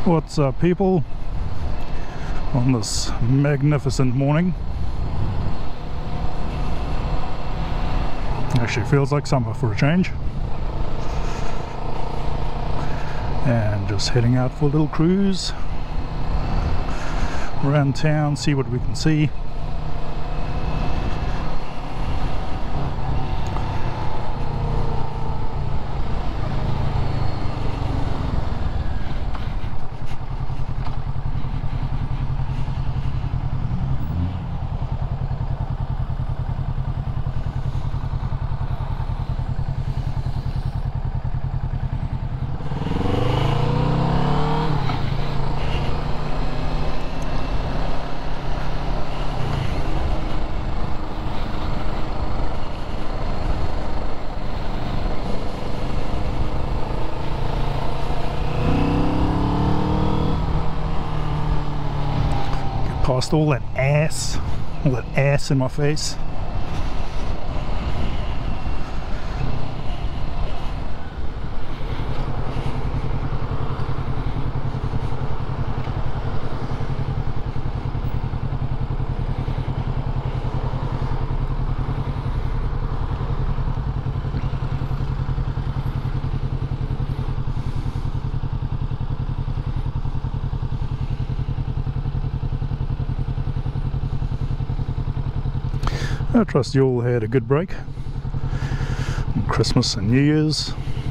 What's up, people, on this magnificent morning? Actually feels like summer for a change. And just heading out for a little cruise around town, see what we can see. Past all that ass in my face. I trust you all had a good break. Christmas and New Year's.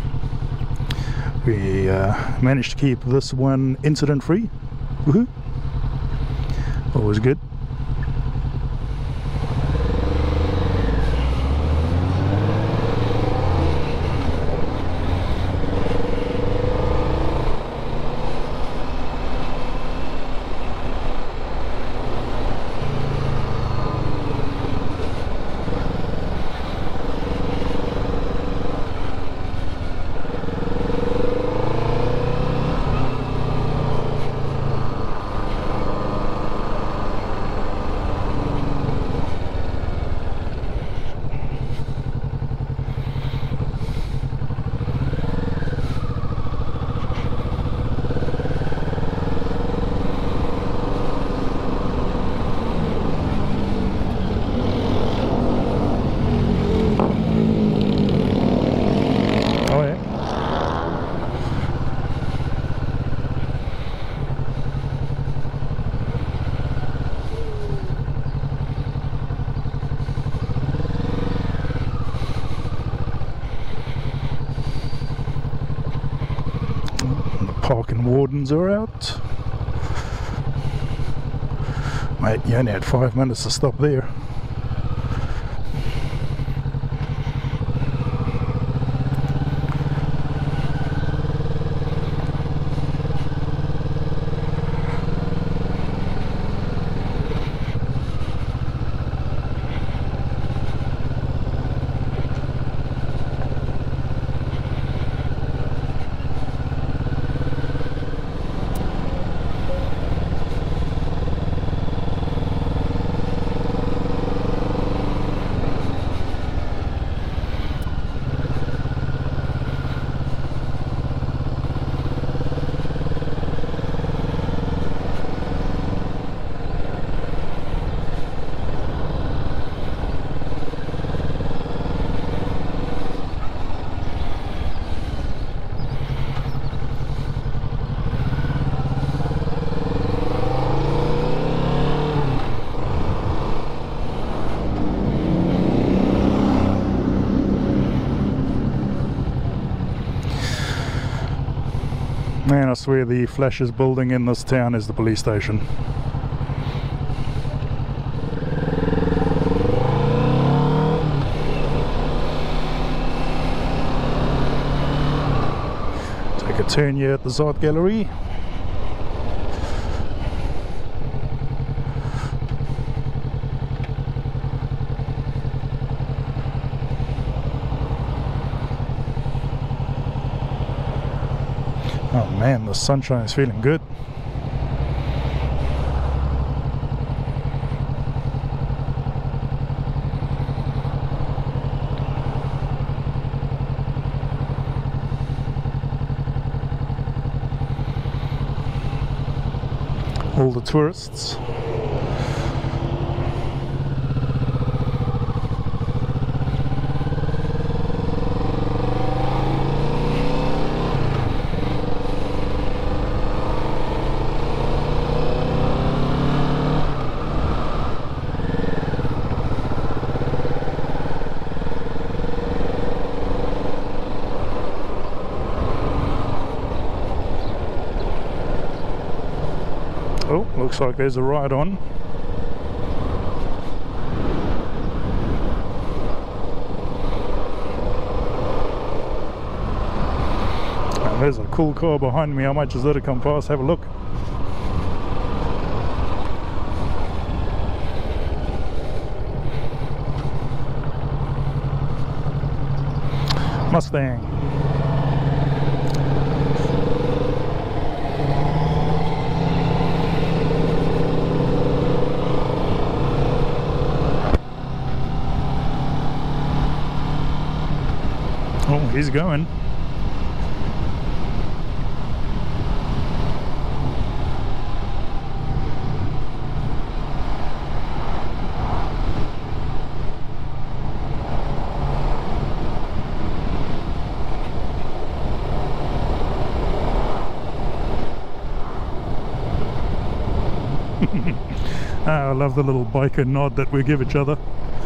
We managed to keep this one incident free. Woohoo! Always good. Parking wardens are out. Mate, you only had 5 minutes to stop there. Man, I swear the flashiest building in this town is the police station. Take a turn here at the art gallery. Oh man, the sunshine is feeling good. tourists. Oh, looks like there's a ride on. And there's a cool car behind me. I might just let it come past, have a look. Mustang. Oh, he's going. I love the little biker nod that we give each other.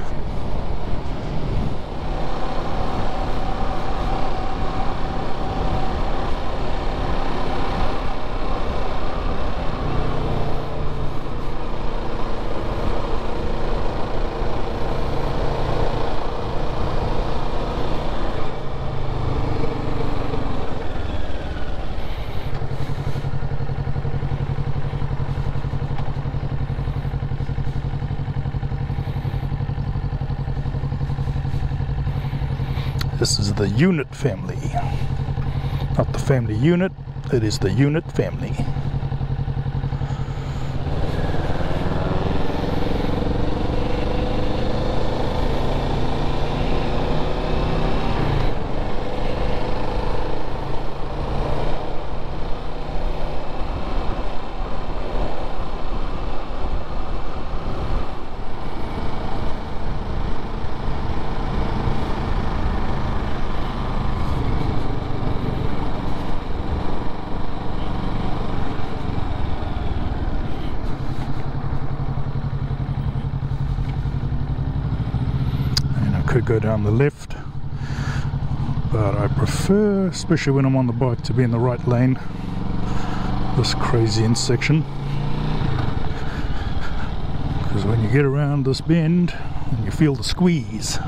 This is the unit family. Not the family unit, it is the unit family. Could go down the left, but I prefer, especially when I'm on the bike, to be in the right lane. This crazy intersection, because when you get around this bend you feel the squeeze.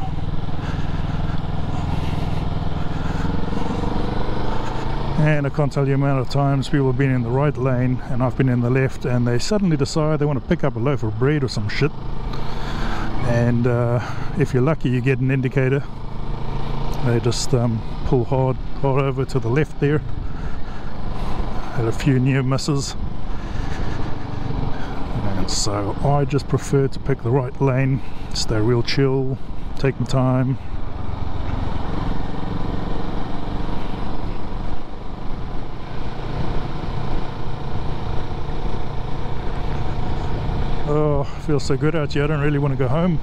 And I can't tell you the amount of times people have been in the right lane and I've been in the left, and they suddenly decide they want to pick up a loaf of bread or some shit. And if you're lucky, you get an indicator. They just pull hard over to the left there. Had a few near misses, and so I just prefer to pick the right lane, stay real chill, take my time. Oh, feels so good out here. I don't really want to go home.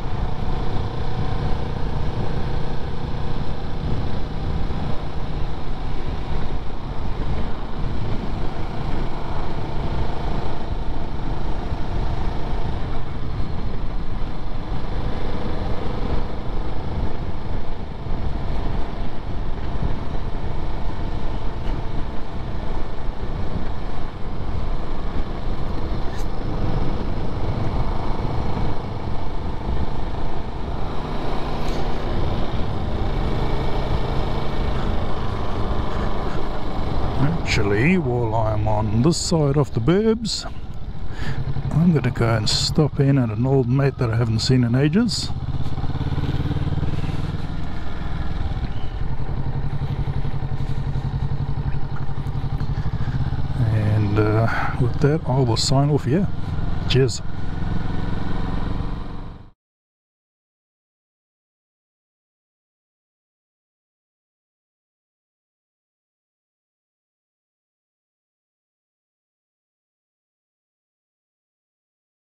Actually, while I'm on this side of the burbs, I'm going to go and stop in at an old mate that I haven't seen in ages. And with that, I will sign off here. Cheers.